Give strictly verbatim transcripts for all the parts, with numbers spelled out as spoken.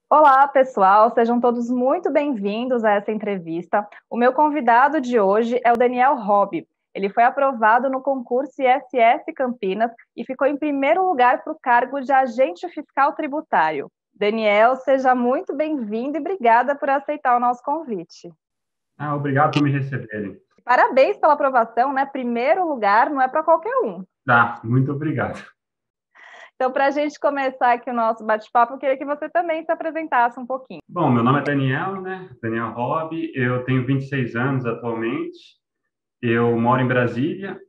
Olá, pessoal, sejam todos muito bem-vindos a essa entrevista. O meu convidado de hoje é o Daniel Hobby. Ele foi aprovado no concurso I S S Campinas e ficou em primeiro lugar para o cargo de agente fiscal tributário. Daniel, seja muito bem-vindo e obrigada por aceitar o nosso convite. Ah, obrigado por me receberem. Parabéns pela aprovação, né? Primeiro lugar não é para qualquer um. Tá, muito obrigado. Então, para a gente começar aqui o nosso bate-papo, eu queria que você também se apresentasse um pouquinho. Bom, meu nome é Daniel, né? Daniel Hobby, eu tenho vinte e seis anos atualmente, eu moro em Brasília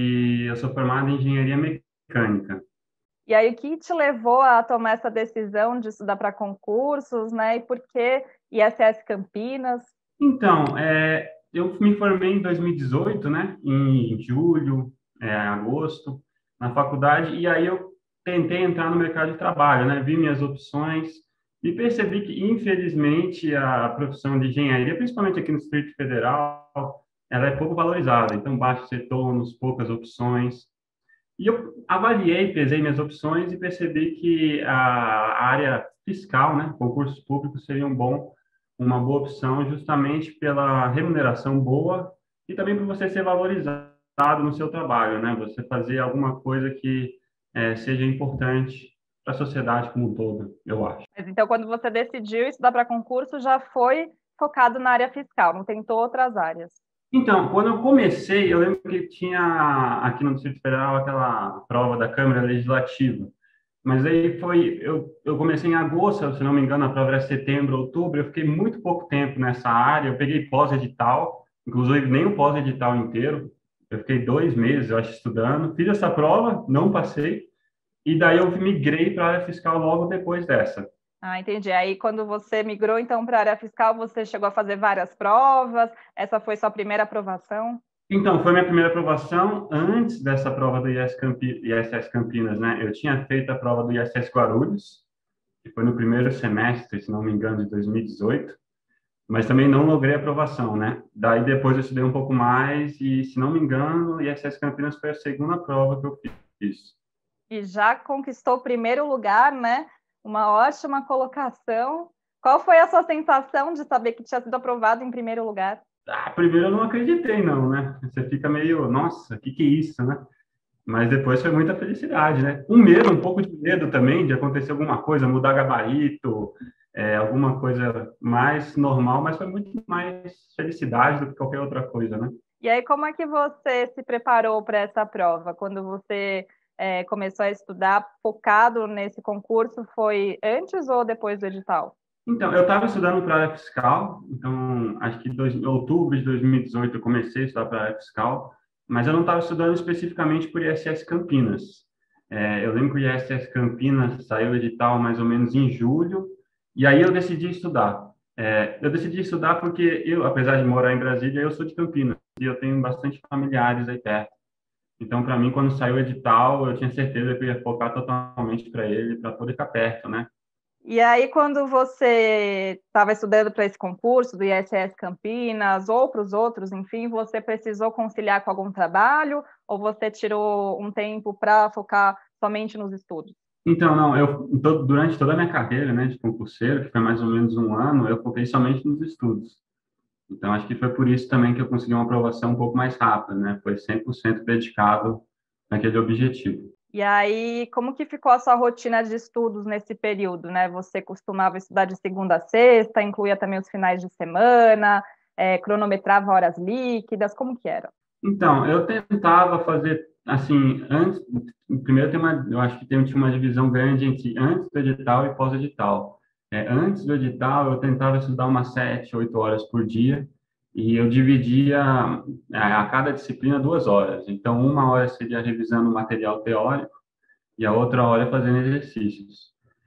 e eu sou formado em engenharia mecânica. E aí, o que te levou a tomar essa decisão de estudar para concursos, né? E por que I S S Campinas? Então, é, eu me formei em dois mil e dezoito, né? Em julho, é, agosto, na faculdade, e aí eu tentei entrar no mercado de trabalho, né? Vi minhas opções e percebi que, infelizmente, a profissão de engenharia, principalmente aqui no Distrito Federal, ela é pouco valorizada. Então, baixos retornos, poucas opções. E eu avaliei, pesei minhas opções e percebi que a área fiscal, né, concursos públicos seria um bom, uma boa opção justamente pela remuneração boa e também por você ser valorizado no seu trabalho, né? Você fazer alguma coisa que eh, seja importante para a sociedade como um todo, eu acho. Mas então, quando você decidiu estudar para concurso, já foi focado na área fiscal, não tentou outras áreas. Então, quando eu comecei, eu lembro que tinha aqui no Distrito Federal aquela prova da Câmara Legislativa. Mas aí foi, eu, eu comecei em agosto, se não me engano, a prova era setembro, outubro, eu fiquei muito pouco tempo nessa área, eu peguei pós-edital, inclusive nem o pós-edital inteiro, eu fiquei dois meses, eu acho, estudando, fiz essa prova, não passei, e daí eu migrei para a área fiscal logo depois dessa. Ah, entendi. Aí, quando você migrou, então, para a área fiscal, você chegou a fazer várias provas? Essa foi sua primeira aprovação? Então, foi minha primeira aprovação antes dessa prova do I S Campi- I S S Campinas, né? Eu tinha feito a prova do I S S Guarulhos, que foi no primeiro semestre, se não me engano, de dois mil e dezoito, mas também não logrei aprovação, né? Daí depois eu estudei um pouco mais e, se não me engano, o I S S Campinas foi a segunda prova que eu fiz. E já conquistou o primeiro lugar, né? Uma ótima colocação. Qual foi a sua sensação de saber que tinha sido aprovado em primeiro lugar? Ah, primeiro eu não acreditei, não, né? Você fica meio, nossa, o que que é isso, né? Mas depois foi muita felicidade, né? Um medo, um pouco de medo também de acontecer alguma coisa, mudar gabarito, é, alguma coisa mais normal, mas foi muito mais felicidade do que qualquer outra coisa, né? E aí, como é que você se preparou para essa prova? Quando você é, começou a estudar focado nesse concurso, foi antes ou depois do edital? Então, eu estava estudando para a área fiscal, então acho que em outubro de dois mil e dezoito eu comecei a estudar para a área fiscal, mas eu não estava estudando especificamente por I S S Campinas. É, eu lembro que o I S S Campinas saiu o edital mais ou menos em julho, e aí eu decidi estudar. É, eu decidi estudar porque eu, apesar de morar em Brasília, eu sou de Campinas e eu tenho bastante familiares aí perto. Então, para mim, quando saiu o edital, eu tinha certeza que eu ia focar totalmente para ele, para poder ficar perto, né? E aí, quando você estava estudando para esse concurso do I S S Campinas ou para os outros, enfim, você precisou conciliar com algum trabalho ou você tirou um tempo para focar somente nos estudos? Então, não, eu to- durante toda a minha carreira, né, de concurseiro, que foi mais ou menos um ano, eu foquei somente nos estudos. Então, acho que foi por isso também que eu consegui uma aprovação um pouco mais rápida, né? Foi cem por cento dedicado naquele objetivo. E aí, como que ficou a sua rotina de estudos nesse período, né? Você costumava estudar de segunda a sexta, incluía também os finais de semana, é, cronometrava horas líquidas, como que era? Então, eu tentava fazer assim, antes, primeiro tem uma, eu acho que tem, tinha uma divisão grande entre antes do edital e pós-edital. É, antes do edital, eu tentava estudar umas sete, oito horas por dia, e eu dividia é, a cada disciplina duas horas. Então, uma hora seria revisando o material teórico e a outra hora fazendo exercícios.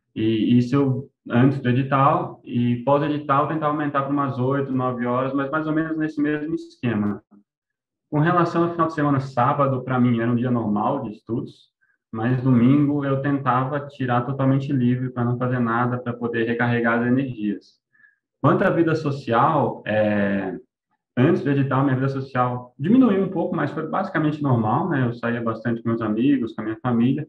E isso eu, antes do edital, e pós-edital, eu tentava aumentar para umas oito, nove horas, mas mais ou menos nesse mesmo esquema. Com relação ao final de semana, sábado, para mim, era um dia normal de estudos, mas domingo eu tentava tirar totalmente livre para não fazer nada, para poder recarregar as energias. Quanto à vida social, é, antes do edital, minha vida social diminuiu um pouco, mas foi basicamente normal, né? Eu saía bastante com meus amigos, com a minha família,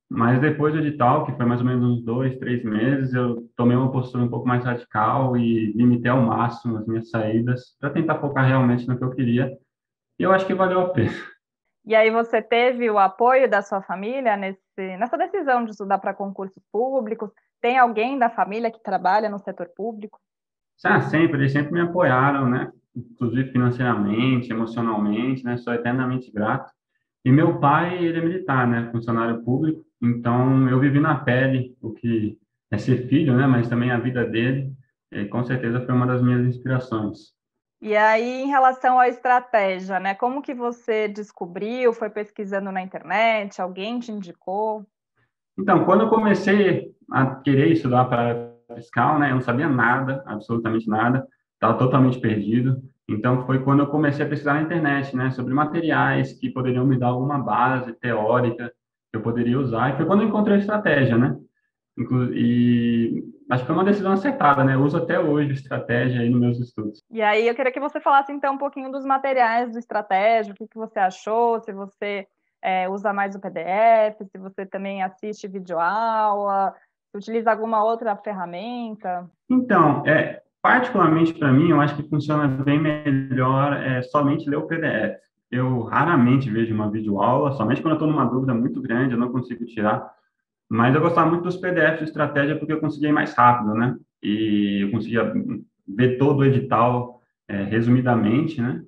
Mas depois do edital, que foi mais ou menos uns dois, três meses, eu tomei uma postura um pouco mais radical e limitei ao máximo as minhas saídas para tentar focar realmente no que eu queria. E eu acho que valeu a pena. E aí você teve o apoio da sua família nesse, nessa decisão de estudar para concursos públicos? Tem alguém da família que trabalha no setor público? Ah, sempre, eles sempre me apoiaram, né? Inclusive financeiramente, emocionalmente, né? Sou eternamente grato. E meu pai, ele é militar, né? Funcionário público. Então, eu vivi na pele o que é ser filho, né? Mas também a vida dele. E, com certeza foi uma das minhas inspirações. E aí, em relação à estratégia, né? Como que você descobriu? Foi pesquisando na internet? Alguém te indicou? Então, quando eu comecei a querer estudar para a área fiscal, né? Eu não sabia nada, absolutamente nada. Estava totalmente perdido. Então, foi quando eu comecei a pesquisar na internet, né? Sobre materiais que poderiam me dar alguma base teórica que eu poderia usar. E foi quando eu encontrei a estratégia, né? Inclu- E acho que foi uma decisão acertada, né? Eu uso até hoje estratégia aí nos meus estudos. E aí, eu queria que você falasse então um pouquinho dos materiais do Estratégia, o que que você achou, se você é, usa mais o P D F, se você também assiste videoaula, se utiliza alguma outra ferramenta. Então, é, particularmente para mim, eu acho que funciona bem melhor é, somente ler o P D F. Eu raramente vejo uma videoaula, somente quando eu estou numa dúvida muito grande, eu não consigo tirar. Mas eu gostava muito dos P D Fs de estratégia porque eu conseguia ir mais rápido, né? E eu conseguia ver todo o edital é, resumidamente, né?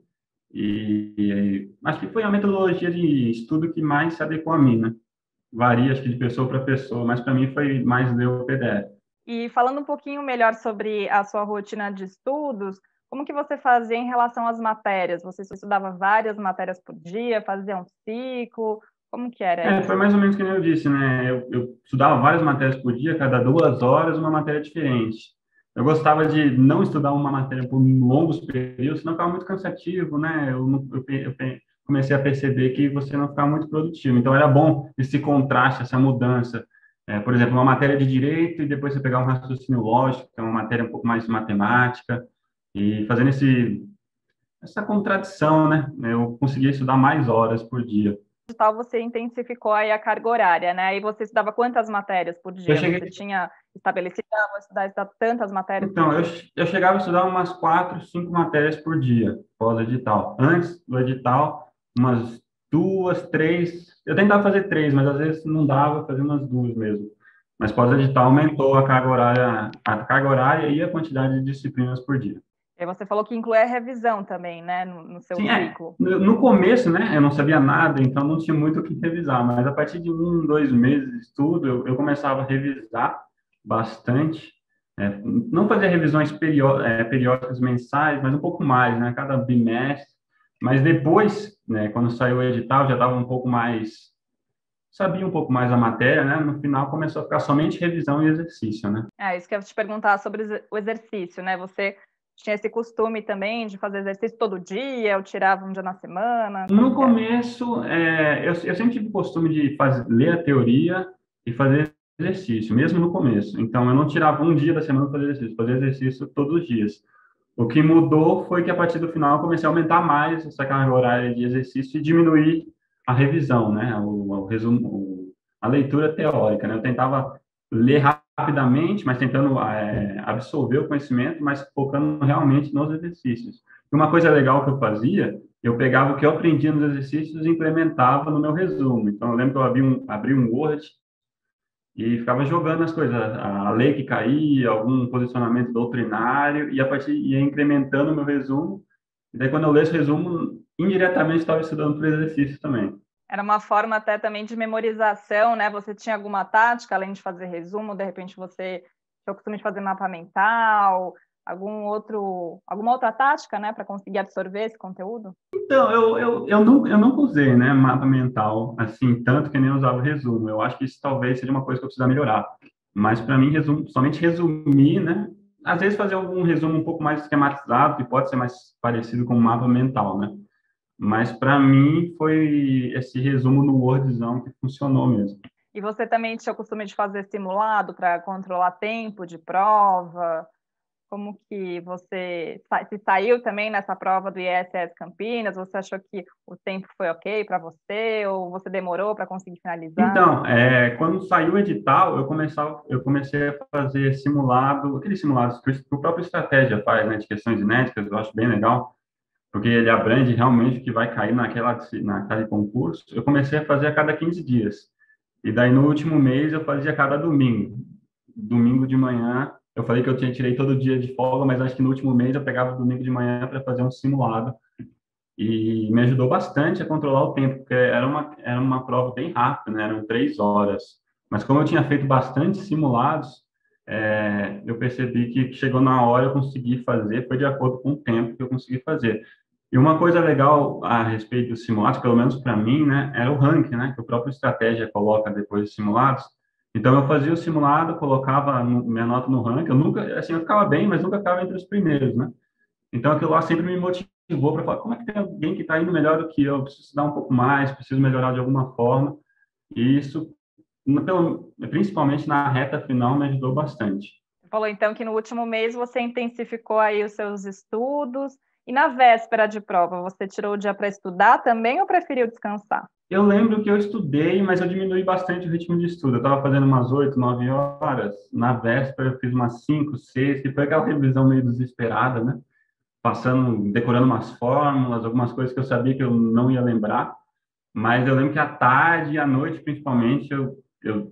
E, e acho que foi a metodologia de estudo que mais se adequou a mim, né? Varia, acho que de pessoa para pessoa, mas para mim foi mais ler o P D F. E falando um pouquinho melhor sobre a sua rotina de estudos, como que você fazia em relação às matérias? Você estudava várias matérias por dia, fazia um ciclo? Como que era É, foi isso? mais ou menos que nem eu disse, né? Eu, eu estudava várias matérias por dia, cada duas horas uma matéria diferente. Eu gostava de não estudar uma matéria por longos períodos, senão ficava muito cansativo, né? Eu, não- eu, pe- eu pe- comecei a perceber que você não ficava muito produtivo. Então, era bom esse contraste, essa mudança. É, por exemplo, uma matéria de direito e depois você pegar um raciocínio lógico, que é uma matéria um pouco mais matemática, e fazendo esse, essa contradição, né? Eu conseguia estudar mais horas por dia. Digital você intensificou aí a carga horária, né? E você estudava quantas matérias por Eu dia? Você cheguei tinha estabelecido, ah, vou estudar, estudar tantas matérias por Então, eu, dia? eu chegava a estudar umas quatro, cinco matérias por dia, pós-edital. Antes do edital, umas duas, três. Eu tentava fazer três, mas às vezes não dava, fazer umas duas mesmo. Mas pós-edital aumentou a carga horária, a carga horária e a quantidade de disciplinas por dia. E você falou que inclui a revisão também, né, no, no seu Sim, é. ciclo. No, no começo, né, eu não sabia nada, então não tinha muito o que revisar, mas a partir de um, dois meses de estudo, eu, eu começava a revisar bastante. É, não fazer revisões perió é, periódicas mensais, mas um pouco mais, né, cada bimestre. Mas depois, né, quando saiu o edital, já estava um pouco mais, sabia um pouco mais a matéria, né, no final começou a ficar somente revisão e exercício, né. É, isso que eu ia te perguntar sobre o exercício, né? Você tinha esse costume também de fazer exercício todo dia, ou tirava um dia na semana? Como No que era? começo, é, eu, eu sempre tive o costume de fazer, ler a teoria e fazer exercício, mesmo no começo. Então, eu não tirava um dia da semana para fazer exercício, fazia exercício todos os dias. O que mudou foi que, a partir do final, eu comecei a aumentar mais essa carga horária de exercício e diminuir a revisão, né? O, o resumo, o- a leitura teórica, né? Eu tentava ler rapidamente, mas tentando é, absorver o conhecimento, mas focando realmente nos exercícios. E uma coisa legal que eu fazia, eu pegava o que eu aprendia nos exercícios e implementava no meu resumo. Então, eu lembro que eu abri um, abri um Word e ficava jogando as coisas, a lei que caía, algum posicionamento doutrinário, e a partir ia incrementando o meu resumo. E daí, quando eu leio esse resumo, indiretamente estava estudando para o exercício também. Era uma forma até também de memorização, né? Você tinha alguma tática, além de fazer resumo, de repente você tinha o costume de fazer mapa mental, algum outro, alguma outra tática, né, para conseguir absorver esse conteúdo? Então, eu, eu, eu, nunca, eu nunca usei, né, mapa mental, assim, tanto que nem usava resumo. Eu acho que isso talvez seja uma coisa que eu precisa melhorar. Mas, para mim, resumo, somente resumir, né? Às vezes fazer algum resumo um pouco mais esquematizado, que pode ser mais parecido com um mapa mental, né? Mas, para mim, foi esse resumo no Wordzão que funcionou mesmo. E você também tinha o costume de fazer simulado para controlar tempo de prova? Como que você se saiu também nessa prova do I S S Campinas? Você achou que o tempo foi ok para você ou você demorou para conseguir finalizar? Então, é, quando saiu o edital, eu começava, eu comecei a fazer simulado, aqueles simulados que o próprio Estratégia faz, né, de questões inéditas, eu acho bem legal, porque ele abrange realmente o que vai cair naquela, naquele concurso. Eu comecei a fazer a cada quinze dias. E daí, no último mês, eu fazia a cada domingo. Domingo de manhã, eu falei que eu tinha tirei todo dia de folga, mas acho que no último mês eu pegava o domingo de manhã para fazer um simulado. E me ajudou bastante a controlar o tempo, porque era uma, era uma prova bem rápida, né? Eram três horas. Mas como eu tinha feito bastante simulados, é, eu percebi que chegou na hora eu consegui fazer, foi de acordo com o tempo que eu consegui fazer. E uma coisa legal a respeito dos simulados, pelo menos para mim, né, era o ranking, né, que o próprio Estratégia coloca depois dos simulados. Então eu fazia o simulado, colocava no, minha nota no ranking, eu nunca, assim, eu ficava bem, mas nunca ficava entre os primeiros, né? Então aquilo lá sempre me motivou para falar, como é que tem alguém que está indo melhor do que eu, eu preciso estudar um pouco mais, preciso melhorar de alguma forma. E isso, pelo, principalmente na reta final, me ajudou bastante. Você falou então que no último mês você intensificou aí os seus estudos e na véspera de prova você tirou o dia para estudar também ou preferiu descansar? Eu lembro que eu estudei, mas eu diminui bastante o ritmo de estudo. Eu estava fazendo umas oito, nove horas. Na véspera eu fiz umas cinco, seis, que foi aquela revisão meio desesperada, né? Passando, decorando umas fórmulas, algumas coisas que eu sabia que eu não ia lembrar. Mas eu lembro que à tarde e à noite, principalmente, eu, eu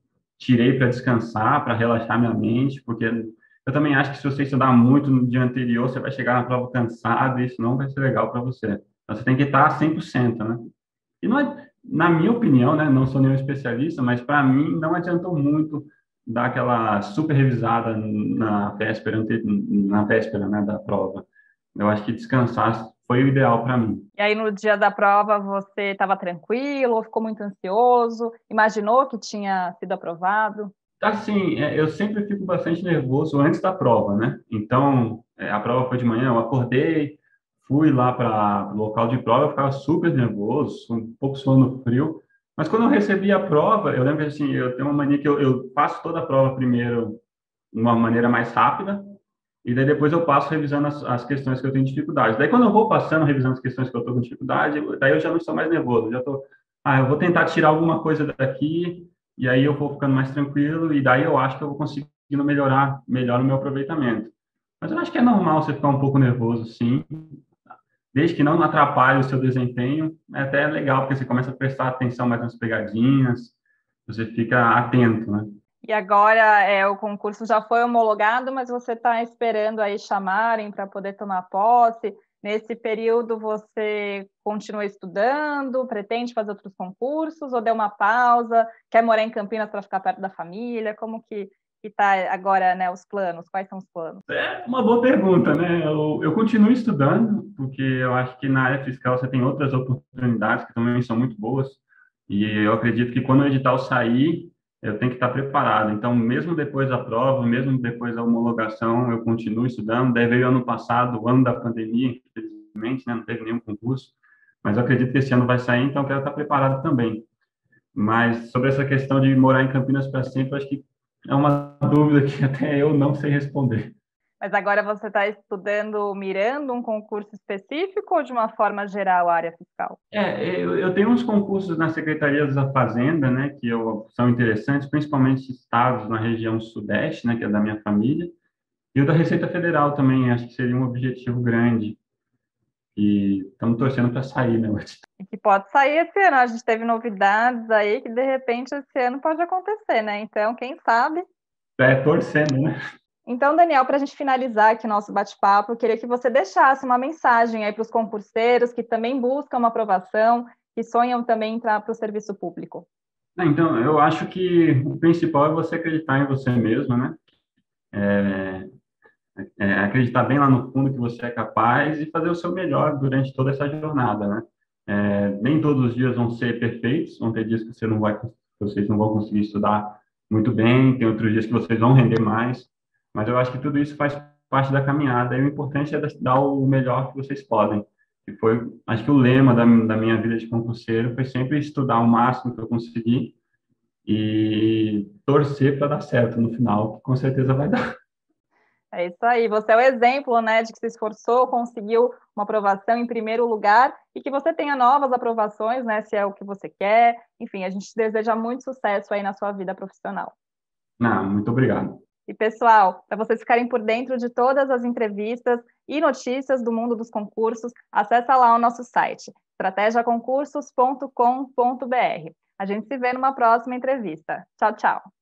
tirei para descansar, para relaxar minha mente, porque eu também acho que se você estudar muito no dia anterior, você vai chegar na prova cansado e isso não vai ser legal para você. Então, você tem que estar cem por cento, né? E não é, na minha opinião, né, não sou nenhum especialista, mas para mim não adiantou muito dar aquela super revisada na véspera, na véspera, né, da prova. Eu acho que descansar foi o ideal para mim. E aí no dia da prova você estava tranquilo ou ficou muito ansioso? Imaginou que tinha sido aprovado? Assim, é, eu sempre fico bastante nervoso antes da prova, né? Então, é, a prova foi de manhã, eu acordei, fui lá para o local de prova, eu ficava super nervoso, um pouco suando frio. Mas quando eu recebi a prova, eu lembro que assim, eu tenho uma mania que eu, eu faço toda a prova primeiro de uma maneira mais rápida, e daí depois eu passo revisando as, as questões que eu tenho dificuldade. Daí quando eu vou passando, revisando as questões que eu estou com dificuldade, daí eu já não estou mais nervoso, já estou, ah, eu vou tentar tirar alguma coisa daqui, e aí eu vou ficando mais tranquilo, e daí eu acho que eu vou conseguindo melhorar melhor o meu aproveitamento. Mas eu acho que é normal você ficar um pouco nervoso, sim, desde que não atrapalhe o seu desempenho, é até legal, porque você começa a prestar atenção mais nas pegadinhas, você fica atento, né? E agora é, o concurso já foi homologado, mas você está esperando aí chamarem para poder tomar posse. Nesse período você continua estudando, pretende fazer outros concursos ou deu uma pausa? Quer morar em Campinas para ficar perto da família? Como que está agora, né, os planos? Quais são os planos? É uma boa pergunta, né? Eu, eu continuo estudando, porque eu acho que na área fiscal você tem outras oportunidades que também são muito boas, e eu acredito que quando o edital sair, eu tenho que estar preparado. Então, mesmo depois da prova, mesmo depois da homologação, eu continuo estudando. Daí veio ano passado, o ano da pandemia, infelizmente, né? Não teve nenhum concurso, mas eu acredito que esse ano vai sair, então eu quero estar preparado também. Mas sobre essa questão de morar em Campinas para sempre, eu acho que é uma dúvida que até eu não sei responder. Mas agora você está estudando, mirando um concurso específico ou de uma forma geral a área fiscal? É, eu, eu tenho uns concursos na Secretaria da Fazenda, né, que eu, são interessantes, principalmente estados na região sudeste, né, que é da minha família, e o da Receita Federal também, acho que seria um objetivo grande, e estamos torcendo para sair, né, hoje. E que pode sair esse ano. A gente teve novidades aí que, de repente, esse ano pode acontecer, né? Então, quem sabe? É, torcendo, né? Então, Daniel, para a gente finalizar aqui nosso bate-papo, eu queria que você deixasse uma mensagem aí para os concurseiros que também buscam uma aprovação, que sonham também entrar para o serviço público. Então, eu acho que o principal é você acreditar em você mesmo, né? É, é, acreditar bem lá no fundo que você é capaz e fazer o seu melhor durante toda essa jornada, né? É, nem todos os dias vão ser perfeitos, vão ter dias que você não vai, vocês não vão conseguir estudar muito bem, tem outros dias que vocês vão render mais, mas eu acho que tudo isso faz parte da caminhada e o importante é dar o melhor que vocês podem. E foi, acho que o lema da, da minha vida de concurseiro foi sempre estudar o máximo que eu conseguir e torcer para dar certo no final, que com certeza vai dar. É isso aí, você é o exemplo, né, de que se esforçou, conseguiu uma aprovação em primeiro lugar e que você tenha novas aprovações, né, se é o que você quer. Enfim, a gente deseja muito sucesso aí na sua vida profissional. Não, muito obrigado. E, pessoal, para vocês ficarem por dentro de todas as entrevistas e notícias do mundo dos concursos, acessa lá o nosso site, estratégia concursos ponto com ponto br. A gente se vê numa próxima entrevista. Tchau, tchau.